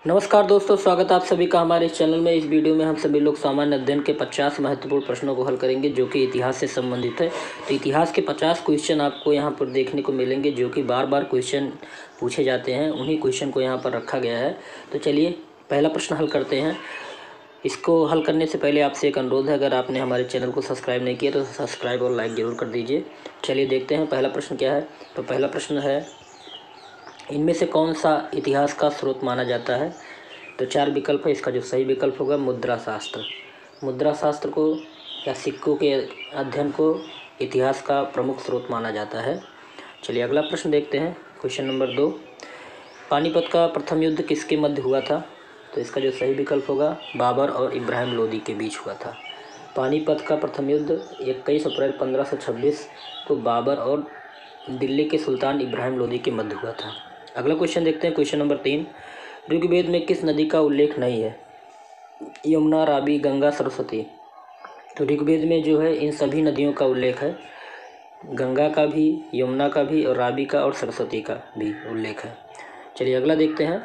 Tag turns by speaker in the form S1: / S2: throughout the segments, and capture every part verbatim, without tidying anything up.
S1: नमस्कार दोस्तों, स्वागत है आप सभी का हमारे इस चैनल में। इस वीडियो में हम सभी लोग सामान्य अध्ययन के पचास महत्वपूर्ण प्रश्नों को हल करेंगे जो कि इतिहास से संबंधित है। तो इतिहास के पचास क्वेश्चन आपको यहाँ पर देखने को मिलेंगे जो कि बार बार क्वेश्चन पूछे जाते हैं, उन्हीं क्वेश्चन को यहाँ पर रखा गया है। तो चलिए पहला प्रश्न हल करते हैं। इसको हल करने से पहले आपसे एक अनुरोध है, अगर आपने हमारे चैनल को सब्सक्राइब नहीं किया तो सब्सक्राइब और लाइक ज़रूर कर दीजिए। चलिए देखते हैं पहला प्रश्न क्या है। तो पहला प्रश्न है, इनमें से कौन सा इतिहास का स्रोत माना जाता है? तो चार विकल्प है, इसका जो सही विकल्प होगा मुद्रा शास्त्र। मुद्रा शास्त्र को या सिक्कों के अध्ययन को इतिहास का प्रमुख स्रोत माना जाता है। चलिए अगला प्रश्न देखते हैं, क्वेश्चन नंबर दो। पानीपत का प्रथम युद्ध किसके मध्य हुआ था? तो इसका जो सही विकल्प होगा बाबर और इब्राहिम लोदी के बीच हुआ था। पानीपत का प्रथम युद्ध इक्कीस अप्रैल पंद्रह सौ छब्बीस को बाबर और दिल्ली के सुल्तान इब्राहिम लोदी के मध्य हुआ था। अगला क्वेश्चन देखते हैं, क्वेश्चन नंबर तीन। ऋग्वेद में किस नदी का उल्लेख नहीं है? यमुना, रावी, गंगा, सरस्वती। तो ऋग्वेद में जो है इन सभी नदियों का उल्लेख है, गंगा का भी, यमुना का भी और रावी का और सरस्वती का भी उल्लेख है। चलिए अगला देखते हैं।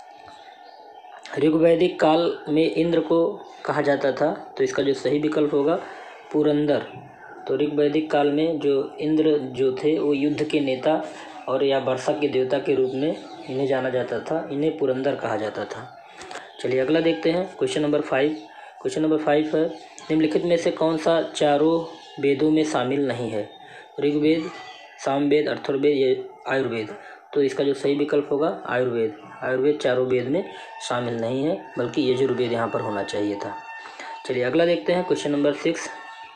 S1: ऋग्वैदिक काल में इंद्र को कहा जाता था, तो इसका जो सही विकल्प होगा पुरंदर। तो ऋग्वैदिक काल में जो इंद्र जो थे वो युद्ध के नेता और या वर्षा के देवता के रूप में इन्हें जाना जाता था, इन्हें पुरंदर कहा जाता था। चलिए अगला देखते हैं, question number five. Question number five है, निम्नलिखित में से कौन सा चारों वेदों में शामिल नहीं है? ऋग्वेद, सामवेद, अथर्ववेद या आयुर्वेद। तो इसका जो सही विकल्प होगा आयुर्वेद। आयुर्वेद चारों वेद में शामिल नहीं है, बल्कि यजुर्वेद यहाँ पर होना चाहिए था। चलिए अगला देखते हैं, क्वेश्चन नंबर सिक्स।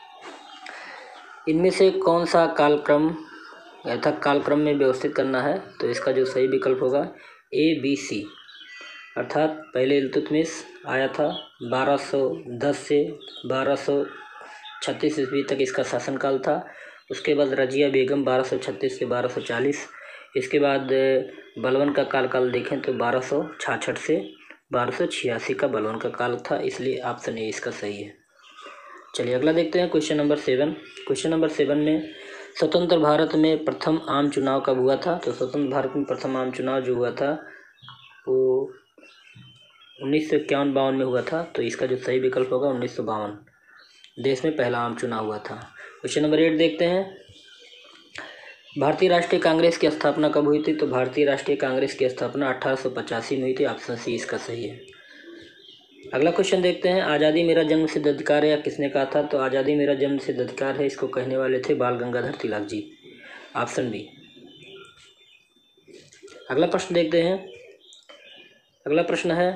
S1: इनमें से कौन सा कालक्रम यथाक कालक्रम में व्यवस्थित करना है? तो इसका जो सही विकल्प होगा ए बी सी। अर्थात पहले इल्तुतमिश आया था, बारह सौ दस से बारह सौ छत्तीस ईस्वी तक इसका शासनकाल था। उसके बाद रजिया बेगम बारह सौ छत्तीस से बारह सौ चालीस। इसके बाद बलवन का काल काल देखें तो बारह सौ छियासठ से बारह सौ छियासी का बलवन का काल था, इसलिए ऑप्शन ए इसका सही है। चलिए अगला देखते हैं, question number seven. Question number seven में स्वतंत्र भारत में प्रथम आम चुनाव कब हुआ था? तो स्वतंत्र भारत में प्रथम आम चुनाव जो हुआ था वो उन्नीस सौ इक्यावन बावन में हुआ था। तो इसका जो सही विकल्प होगा उन्नीस सौ बावन। देश में पहला आम चुनाव हुआ था। क्वेश्चन नंबर एट देखते हैं, भारतीय राष्ट्रीय कांग्रेस की स्थापना कब हुई थी? तो भारतीय राष्ट्रीय कांग्रेस की स्थापना अठारह सौ पचासी में हुई थी। ऑप्शन सी इसका सही है। अगला क्वेश्चन देखते हैं, आज़ादी मेरा जन्म सिद्ध अधिकार है, या किसने कहा था? तो आज़ादी मेरा जन्म सिद्ध अधिकार है, इसको कहने वाले थे बाल गंगाधर तिलक जी। Option B. अगला प्रश्न देखते हैं। अगला प्रश्न है,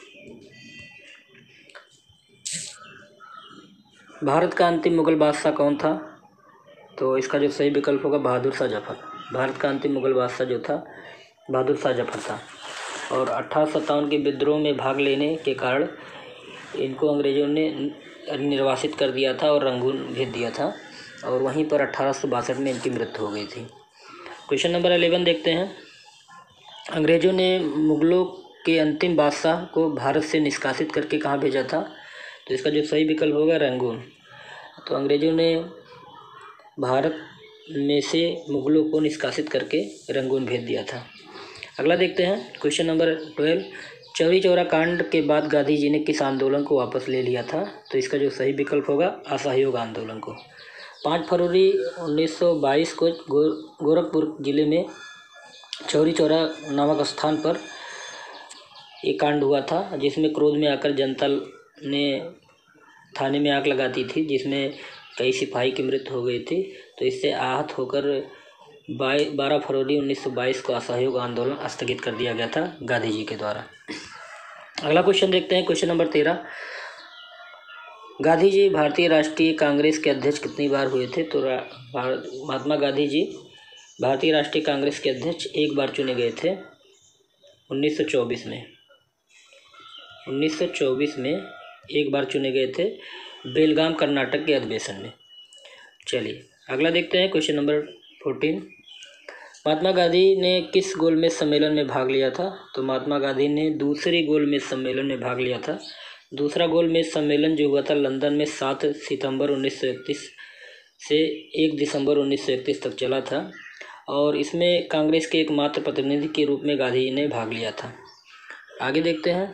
S1: भारत का अंतिम मुगल बादशाह कौन था? तो इसका जो सही विकल्प होगा बहादुर शाह जफर। भारत का अंतिम मुगल बादशाह जो था बहादुर शाह जफर था। और अठारह सौ सत्तावन के विद्रोह में भाग लेने के कारण इनको अंग्रेज़ों ने निर्वासित कर दिया था और रंगून भेज दिया था, और वहीं पर अठारह सौ बासठ में इनकी मृत्यु हो गई थी। क्वेश्चन नंबर इलेवन देखते हैं, अंग्रेज़ों ने मुगलों के अंतिम बादशाह को भारत से निष्कासित करके कहाँ भेजा था? तो इसका जो सही विकल्प होगा रंगून। तो अंग्रेज़ों ने भारत में से मुगलों को निष्कासित करके रंगून भेज दिया था। अगला देखते हैं, question number twelve. Chauri Chaura कांड के बाद गांधी जी ने किस आंदोलन को वापस ले लिया था? तो इसका जो सही विकल्प होगा असहयोग आंदोलन को। पाँच फरवरी उन्नीस सौ बाईस को गो गोरखपुर जिले में चौरी चौरा नामक स्थान पर एक कांड हुआ था, जिसमें क्रोध में आकर जनता ने थाने में आग लगाती थी, जिसमें कई सिपाही की मृत्यु हो गई थी। तो इससे आहत होकर बारह फरवरी उन्नीस सौ बाईस को असहयोग आंदोलन स्थगित कर दिया गया था गांधी जी के द्वारा। अगला क्वेश्चन देखते हैं, क्वेश्चन नंबर तेरह। गांधी जी भारतीय राष्ट्रीय कांग्रेस के अध्यक्ष कितनी बार हुए थे? तो महात्मा गांधी जी भारतीय राष्ट्रीय कांग्रेस के अध्यक्ष एक बार चुने गए थे, उन्नीस सौ चौबीस में। उन्नीस सौ चौबीस में एक बार चुने गए थे बेलगाम कर्नाटक के अधिवेशन में। चलिए अगला देखते हैं, question number fourteen. Mahatma Gandhi ने किस गोलमेज सम्मेलन में भाग लिया था? तो महात्मा गांधी ने दूसरे गोलमेज सम्मेलन में भाग लिया था। दूसरा गोलमेज सम्मेलन जो हुआ था लंदन में सात सितंबर उन्नीस सौ इकतीस से एक दिसंबर उन्नीस सौ इकतीस तक चला था, और इसमें कांग्रेस के एकमात्र प्रतिनिधि के रूप में गांधी जी ने भाग लिया था। आगे देखते हैं,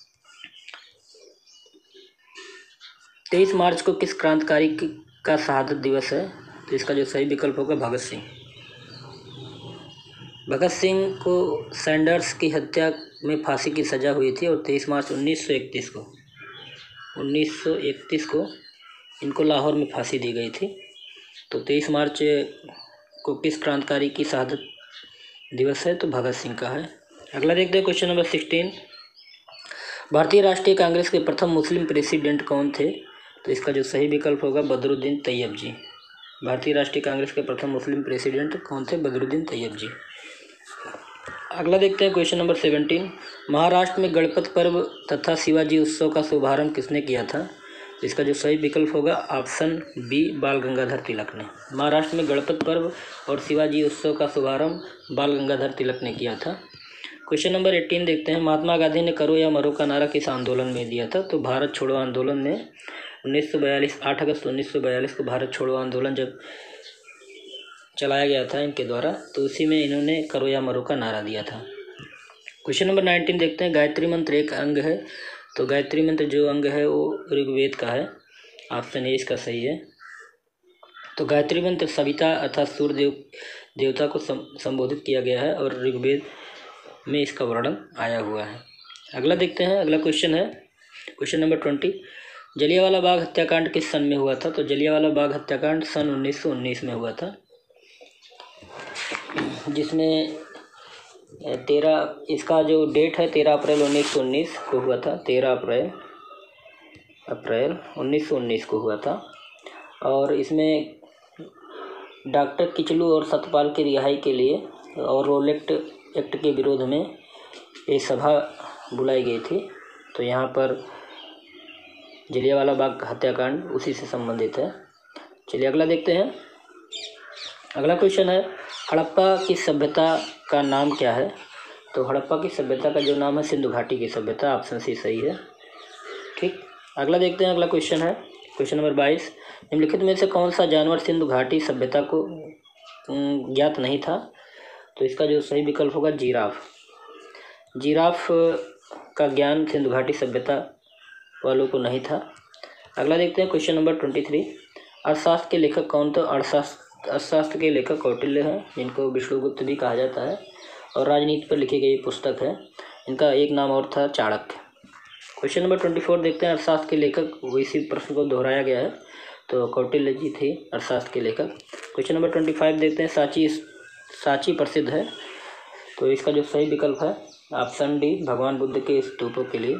S1: तेईस मार्च को किस क्रांतिकारी का शहादत दिवस है? तो इसका जो सही विकल्प होगा भगत सिंह। भगत सिंह को सैंडर्स की हत्या में फांसी की सज़ा हुई थी और तेईस मार्च उन्नीस सौ इकतीस को उन्नीस सौ इकतीस को इनको लाहौर में फांसी दी गई थी। तो तेईस मार्च को किस क्रांतिकारी की शहादत दिवस है? तो भगत सिंह का है। अगला देखते हैं क्वेश्चन नंबर सिक्सटीन, भारतीय राष्ट्रीय कांग्रेस के प्रथम मुस्लिम प्रेसिडेंट कौन थे? तो इसका जो सही विकल्प होगा बदरुद्दीन तैयब जी। भारतीय राष्ट्रीय कांग्रेस के प्रथम मुस्लिम प्रेसिडेंट कौन थे? बदरुद्दीन तैयब जी। अगला देखते हैं क्वेश्चन नंबर सेवेंटीन, महाराष्ट्र में गणपत पर्व तथा शिवाजी उत्सव का शुभारंभ किसने किया था? इसका जो सही विकल्प होगा ऑप्शन बी बाल गंगाधर तिलक ने। महाराष्ट्र में गणपत पर्व और शिवाजी उत्सव का शुभारंभ बाल गंगाधर तिलक ने किया था। क्वेश्चन नंबर एटीन देखते हैं, महात्मा गांधी ने करो या मरो का नारा किस आंदोलन में दिया था? तो भारत छोड़ो आंदोलन में उन्नीस सौ बयालीस आठ अगस्त उन्नीस सौ बयालीस को भारत छोड़ो आंदोलन जब चलाया गया था इनके द्वारा, तो उसी में इन्होंने करो या मरो का नारा दिया था। क्वेश्चन नंबर नाइनटीन देखते हैं, गायत्री मंत्र एक अंग है, तो गायत्री मंत्र जो अंग है वो ऋग्वेद का है। ऑप्शन ए इसका सही है। तो गायत्री मंत्र सविता अर्थात सूर्य देव देवता को संबोधित किया गया है और ऋग्वेद में इसका वर्णन आया हुआ है। अगला देखते हैं, अगला क्वेश्चन है question number twenty, Jallianwala Bagh हत्याकांड किस सन में हुआ था? तो जलियांवाला बाग हत्याकांड सन उन्नीस सौ उन्नीस में हुआ था, जिसमें तेरह इसका जो डेट है तेरह अप्रैल उन्नीस सौ उन्नीस को हुआ था। तेरह अप्रैल अप्रैल उन्नीस सौ उन्नीस को हुआ था और इसमें डॉक्टर किचलू और सतपाल की रिहाई के लिए और रोलेक्ट एक्ट के विरोध में एक सभा बुलाई गई थी। तो यहाँ पर जलियांवाला बाग हत्याकांड उसी से संबंधित है। चलिए अगला देखते हैं। अगला क्वेश्चन है, हड़प्पा की सभ्यता का नाम क्या है? तो हड़प्पा की सभ्यता का जो नाम है सिंधु घाटी की सभ्यता। ऑप्शन सी सही है। ठीक, अगला देखते हैं। अगला क्वेश्चन है क्वेश्चन नंबर बाईस, निम्नलिखित में से कौन सा जानवर सिंधु घाटी सभ्यता को ज्ञात नहीं था? तो इसका जो सही विकल्प होगा जिराफ। जिराफ का ज्ञान सिंधु घाटी सभ्यता वालों को नहीं था। अगला देखते हैं क्वेश्चन नंबर ट्वेंटी थ्री, अर्थशास्त्र के लेखक कौन? तो अर्थशास्त्र अर्थशास्त्र के लेखक कौटिल्य हैं, जिनको विष्णुगुप्त भी कहा जाता है और राजनीति पर लिखी गई पुस्तक है। इनका एक नाम और था Chanakya. Question number twenty four देखते हैं, अर्थशास्त्र के लेखक, वो इसी प्रश्न को दोहराया गया है, तो कौटिल्य जी थे अर्थशास्त्र के लेखक। क्वेश्चन नंबर ट्वेंटी फाइव देखते हैं, सांची सांची प्रसिद्ध है, तो इसका जो सही विकल्प है ऑप्शन डी, भगवान बुद्ध के स्तूपों के लिए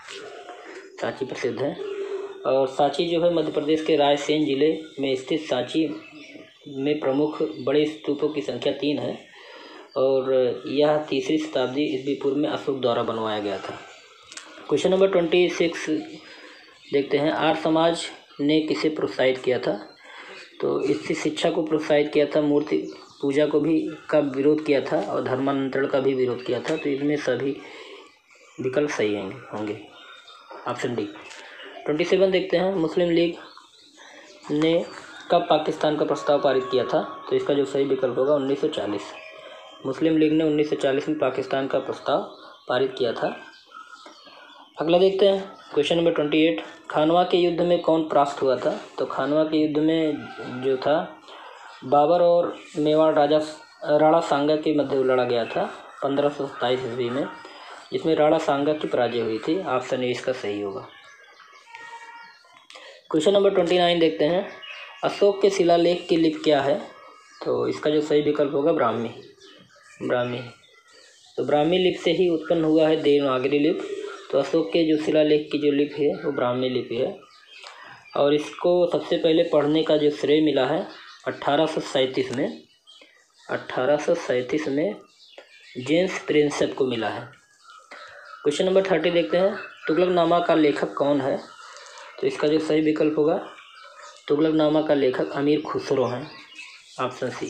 S1: सांची प्रसिद्ध है। और सांची जो है मध्य प्रदेश के रायसेन जिले में स्थित सांची में प्रमुख बड़े स्तूपों की संख्या तीन है और यह तीसरी शताब्दी ईस्वी पूर्व में अशोक द्वारा बनवाया गया था। क्वेश्चन नंबर ट्वेंटी सिक्स देखते हैं, आर्य समाज ने किसे प्रोत्साहित किया था? तो इससे शिक्षा को प्रोत्साहित किया था, मूर्ति पूजा को भी का विरोध किया था और धर्मांतरण का भी विरोध किया था। तो इसमें सभी विकल्प सही होंगे होंगे ऑप्शन डी। ट्वेंटी सेवन देखते हैं, मुस्लिम लीग ने कब पाकिस्तान का प्रस्ताव पारित किया था? तो इसका जो सही विकल्प होगा उन्नीस सौ चालीस। मुस्लिम लीग ने उन्नीस सौ चालीस में पाकिस्तान का प्रस्ताव पारित किया था। अगला देखते हैं question number twenty eight, Khanwa के युद्ध में कौन परास्त हुआ था? तो खानवा के युद्ध में जो था बाबर और मेवाड़ राजा राणा सांगा के मध्य लड़ा गया था पंद्रह सौ सत्ताईस ईस्वी में, जिसमें राणा सांगा की पराजय हुई थी। ऑप्शन ए इसका सही होगा। क्वेश्चन नंबर ट्वेंटी नाइन देखते हैं, अशोक के शिलालेख की लिपि क्या है? तो इसका जो सही विकल्प होगा ब्राह्मी ब्राह्मी तो ब्राह्मी लिपि से ही उत्पन्न हुआ है देवनागरी लिपि। तो अशोक के जो शिलालेख की जो लिपि है वो ब्राह्मी लिपि है और इसको सबसे पहले पढ़ने का जो श्रेय मिला है अट्ठारह सौ सैंतीस में अट्ठारह सौ सैंतीस में जेम्स प्रिंसेप को मिला है। क्वेश्चन नंबर थर्टी देखते हैं, तुगलकनामा का लेखक कौन है? तो इसका जो सही विकल्प होगा तुगलकनामा का लेखक अमीर खुसरो हैं। Option C.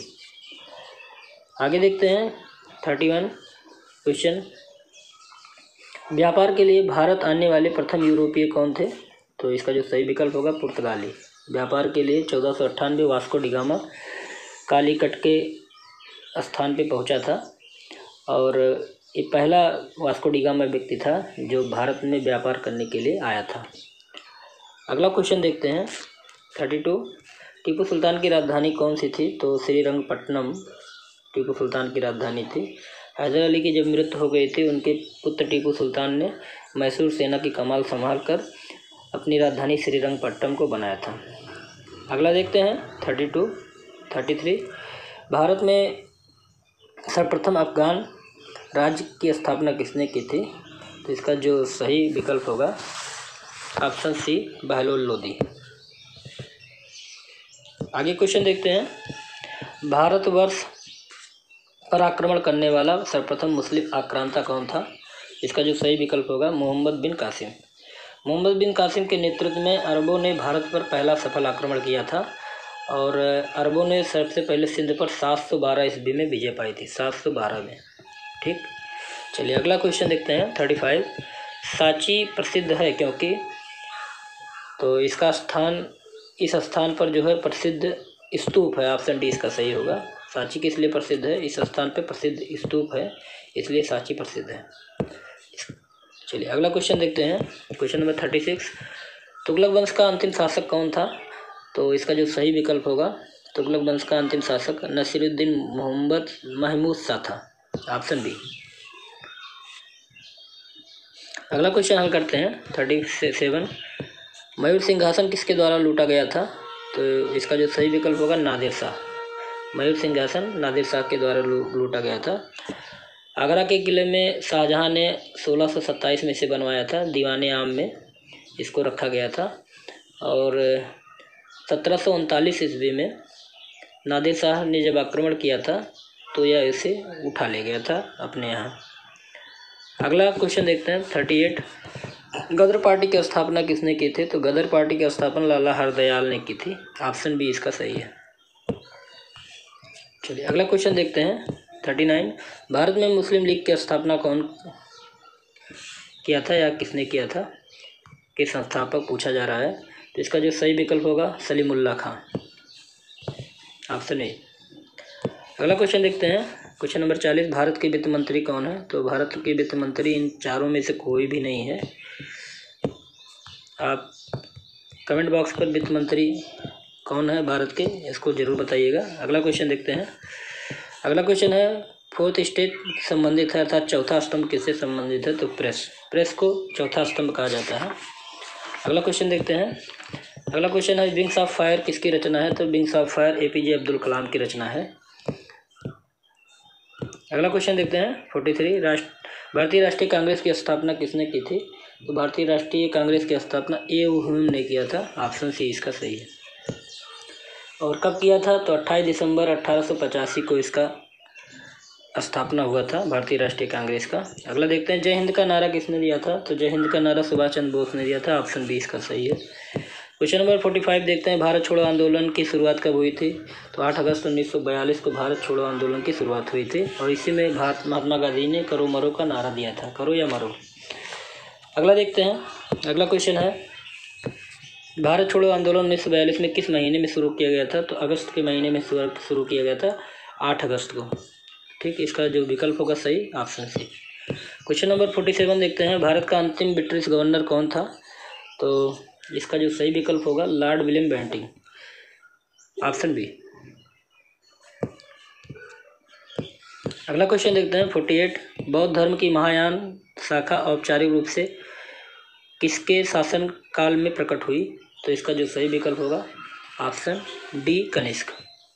S1: आगे देखते हैं थर्टी वन क्वेश्चन, व्यापार के लिए भारत आने वाले प्रथम यूरोपीय कौन थे? तो इसका जो सही विकल्प होगा पुर्तगाली। व्यापार के लिए चौदह सौ अट्ठानवे वास्को डिगामा कालीकट के स्थान पे पहुंचा था और ये पहला वास्को डी गामा व्यक्ति था जो भारत में व्यापार करने के लिए आया था। अगला क्वेश्चन देखते हैं थर्टी टू। टीपू सुल्तान की राजधानी कौन सी थी? तो श्रीरंगपट्टनम टीपू सुल्तान की राजधानी थी। हैदर अली की जब मृत्यु हो गई थी, उनके पुत्र टीपू सुल्तान ने मैसूर सेना की कमान संभाल कर अपनी राजधानी श्रीरंगपट्टनम को बनाया था। अगला देखते हैं thirty two thirty three. Bharat में सर्वप्रथम अफगान राज्य की स्थापना किसने की थी? तो इसका जो सही विकल्प होगा ऑप्शन सी बहलोल लोदी। आगे क्वेश्चन देखते हैं। भारतवर्ष पर आक्रमण करने वाला सर्वप्रथम मुस्लिम आक्रांता कौन था? इसका जो सही विकल्प होगा मोहम्मद बिन कासिम। मोहम्मद बिन कासिम के नेतृत्व में अरबों ने भारत पर पहला सफल आक्रमण किया था और अरबों ने सबसे पहले सिंध पर सात सौ बारह ईस्वी में विजय पाई थी, सात सौ बारह में। ठीक, चलिए अगला क्वेश्चन देखते हैं थर्टी फाइव। सांची प्रसिद्ध है क्योंकि? तो इसका स्थान, इस स्थान पर जो है प्रसिद्ध स्तूप है, ऑप्शन डी इसका सही होगा। सांची किस लिए प्रसिद्ध है? इस स्थान पर प्रसिद्ध स्तूप है, इसलिए सांची प्रसिद्ध है। चलिए अगला क्वेश्चन देखते हैं, question number thirty six. Tughlaq वंश का अंतिम शासक कौन था? तो इसका जो सही विकल्प होगा तुगलक वंश का अंतिम शासक नसीरुद्दीन मोहम्मद महमूद शाह था, ऑप्शन बी। अगला क्वेश्चन हल करते हैं थर्टी सेवन। मयूर सिंहासन किसके द्वारा लूटा गया था? तो इसका जो सही विकल्प होगा नादिर शाह। मयूर सिंहासन नादिर शाह के द्वारा लूटा गया था। आगरा के किले में शाहजहां ने सोलह सौ सत्ताईस में से बनवाया था, दीवाने आम में इसको रखा गया था और सत्रह सौ उनतालीस ईस्वी में नादिर शाह ने जब आक्रमण किया था तो यह इसे उठा ले गया था अपने यहाँ। अगला क्वेश्चन देखते हैं थर्टी एट। गदर पार्टी की स्थापना किसने की थी? तो गदर पार्टी की स्थापना लाला हरदयाल ने की थी, ऑप्शन बी इसका सही है। चलिए अगला क्वेश्चन देखते हैं थर्टी नाइन। भारत में मुस्लिम लीग की स्थापना कौन किया था या किसने किया था? किस संस्थापक पूछा जा रहा है, तो इसका जो सही विकल्प होगा सलीमुल्लाह खां, ऑप्शन ए। अगला क्वेश्चन देखते हैं क्वेश्चन नंबर चालीस। भारत के वित्त मंत्री कौन है? तो भारत के वित्त मंत्री इन चारों में से कोई भी नहीं है। आप कमेंट बॉक्स पर वित्त मंत्री कौन है भारत के, इसको जरूर बताइएगा। अगला क्वेश्चन देखते हैं। अगला क्वेश्चन है फोर्थ स्टेज संबंधित है अर्थात चौथा स्तंभ किससे संबंधित है? तो प्रेस प्रेस को चौथा स्तंभ कहा जाता है। अगला क्वेश्चन देखते हैं। अगला क्वेश्चन है विंग्स ऑफ फायर किसकी रचना है? तो wings of fire APJ Abdul Kalam की रचना है। अगला क्वेश्चन देखते हैं फोर्टी थ्री। राष्ट्र भारतीय राष्ट्रीय कांग्रेस की स्थापना किसने की थी? तो भारतीय राष्ट्रीय कांग्रेस की स्थापना ए ह्यूम ने किया था, ऑप्शन सी इसका सही है। और कब किया था? तो अट्ठाईस दिसंबर अट्ठारह सौ पचासी को इसका स्थापना हुआ था भारतीय राष्ट्रीय कांग्रेस का। अगला देखते हैं जय हिंद का नारा किसने दिया था? तो जय हिंद का नारा सुभाष चंद्र बोस ने दिया था, ऑप्शन बी इसका सही है। क्वेश्चन नंबर फोर्टी फाइव देखते हैं भारत छोड़ो आंदोलन की शुरुआत कब हुई थी? तो आठ अगस्त उन्नीस सौ बयालीस को भारत छोड़ो आंदोलन की शुरुआत हुई थी और इसी में भारत महात्मा गांधी ने करो मरो का नारा दिया था, करो या मरो। अगला देखते हैं। अगला क्वेश्चन है भारत छोड़ो आंदोलन उन्नीस सौ बयालीस में किस महीने में शुरू किया गया था? तो अगस्त के महीने में शुरू किया गया था, आठ अगस्त को। ठीक, इसका जो विकल्प होगा सही option C. Question number forty seven देखते हैं भारत का अंतिम ब्रिटिश गवर्नर कौन था? तो इसका जो सही विकल्प होगा Lord William Bentinck, option B. अगला क्वेश्चन देखते हैं फोर्टी एट। बौद्ध धर्म की महायान शाखा औपचारिक रूप से किसके शासन काल में प्रकट हुई? तो इसका जो सही विकल्प होगा ऑप्शन डी कनिष्क।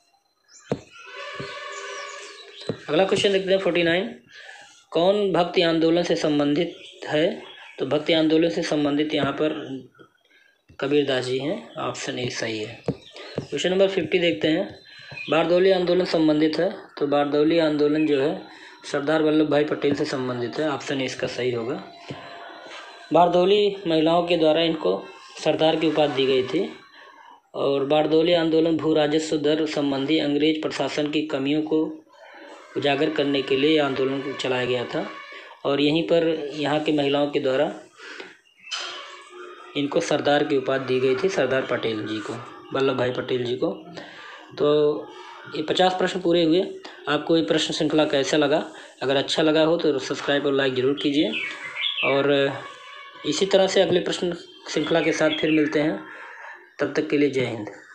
S1: अगला क्वेश्चन देखते हैं फोर्टी नाइन। कौन भक्ति आंदोलन से संबंधित है? तो भक्ति आंदोलन से संबंधित यहाँ पर कबीरदास जी हैं, ऑप्शन ए सही है। क्वेश्चन नंबर फिफ्टी देखते हैं बारदौली आंदोलन संबंधित है? तो बारदौली आंदोलन जो है सरदार वल्लभ भाई पटेल से संबंधित है, ऑप्शन ए इसका सही होगा। बारदौली महिलाओं के द्वारा इनको सरदार की उपाधि दी गई थी और बारदौली आंदोलन भू राजस्व दर संबंधी अंग्रेज प्रशासन की कमियों को उजागर करने के लिए आंदोलन चलाया गया था और यहीं पर यहाँ की महिलाओं के द्वारा इनको सरदार की उपाधि दी गई थी, सरदार पटेल जी को, वल्लभ भाई पटेल जी को। तो ये पचास प्रश्न पूरे हुए। आपको ये प्रश्न श्रृंखला कैसा लगा? अगर अच्छा लगा हो तो सब्सक्राइब और लाइक ज़रूर कीजिए, और इसी तरह से अगले प्रश्न श्रृंखला के साथ फिर मिलते हैं। तब तक के लिए जय हिंद।